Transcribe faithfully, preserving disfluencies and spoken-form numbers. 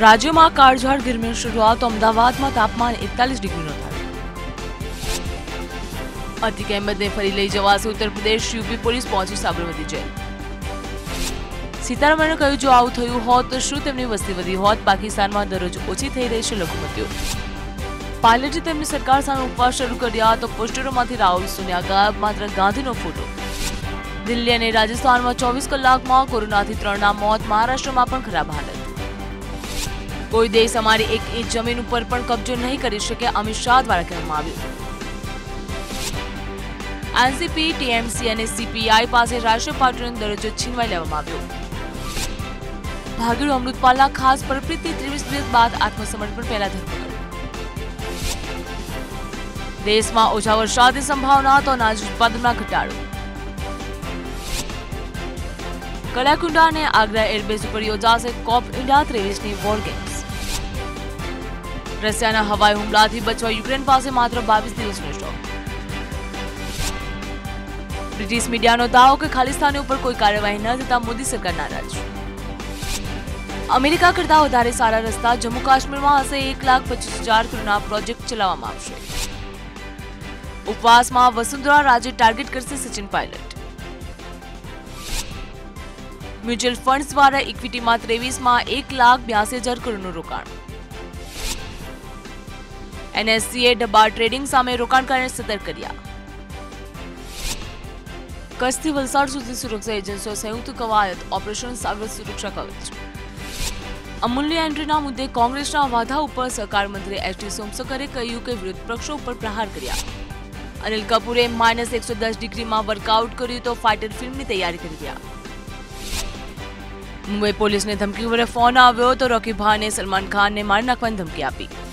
રાજ્યમાં કાળઝાળ ગરમીની શરૂઆત અમદાવાદમાં તાપમાન એકતાલીસ ડિગ્રી નોંધાયું। અતિક અહેમદને ફરી લઈ જવાશે ઉત્તર પ્રદેશ। યુપી પોલીસ પહોંચી સાબરમતી જેલ। સીતારમણે કહ્યું, જો આવું થયું હોત તો શું તેમની વસ્તી વધી હોત? પાકિસ્તાનમાં દરરોજ ઓછી થઈ રહી છે લઘુમતીઓ। પાયલટે તેમની સરકાર સામે ઉપવાસ શરૂ કર્યા તો પોસ્ટરોમાંથી રાહુલ સોનિયા ગાયબ, માત્ર ગાંધીનો ફોટો। દિલ્હી અને રાજસ્થાનમાં ચોવીસ કલાકમાં કોરોનાથી ત્રણના મોત। મહારાષ્ટ્રમાં પણ ખરાબ હાલત। કોઈ દેશ અમારી એક ઇંચ જમીન ઉપર પણ કબજો નહીં કરી શકે, અમિત શાહ દ્વારા કહેવામાં આવ્યું। એનસીપી, ટીએમસી અને સીપીઆઈ પાસે રાષ્ટ્રીય પાર્ટીનો દરજ્જો છીનવાઈ લેવામાં આવ્યો। ભાગેડુ અમૃતપાલના ખાસ પરપ્રીતની ત્રેવીસ દિવસ બાદ આત્મસમર્પણ પહેલા ધરપકડ। દેશમાં ઓછા વરસાદની સંભાવના તો અનાજ ઉત્પાદનમાં ઘટાડો। કલાકુંડા અને આગ્રા એરબેઝ ઉપર યોજાશે કોપ ઇન્ડિયા ત્રેવીસની વોર ગેમ્સ। રશિયાના હવાઈ હુમલાથી બચવા યુક્રેન પાસે માત્ર બાવીસ દિવસનો સ્ટોક। બ્રિટિશ મીડિયાનો દાવો કે ખાલિસ્તાની ઉપર કોઈ કાર્યવાહી ન થતા મોદી સરકાર નારાજ। અમેરિકા કરતા વધારે સારા રસ્તા જમ્મુ કાશ્મીરમાં હશે। એક લાખ પચીસ હજાર કરોડના પ્રોજેક્ટ ચલાવવામાં આવશે। ઉપવાસમાં વસુંધરા રાજે ટાર્ગેટ કરશે સચિન પાયલટ। મ્યુચ્યુઅલ ફંડ્સ દ્વારા ઇક્વિટીમાં ત્રેવીસમાં એક લાખ બ્યાસી હજાર કરોડનું રોકાણ। એનએસસીએ ડબ્બા ટ્રેડિંગ સામે રોકાણકારોને સતર્ક કર્યા। કચ્છથી વલસાડ સુધી સુરક્ષા એજન્સીઓ સંયુક્ત કવાયત ઓપરેશન સાગર સુરક્ષા કવચ। અમૂલ્ય એન્ટ્રીના મુદ્દે કોંગ્રેસના વાધા ઉપર સહકાર મંત્રી એચ ડી સોમશેખરે કહ્યું કે વિરોધ પક્ષો ઉપર પ્રહાર કર્યા। અનિલ કપૂરે માઇનસ એકસો દસ ડિગ્રીમાં વર્કઆઉટ કર્યું તો ફાઇટર ફિલ્મની તૈયારી કરી રહ્યા। મુંબઈ પોલીસને ધમકી વડે ફોન આવ્યો તો રોકી ભાઈને સલમાન ખાનને મારી નાખવાની ધમકી આપી।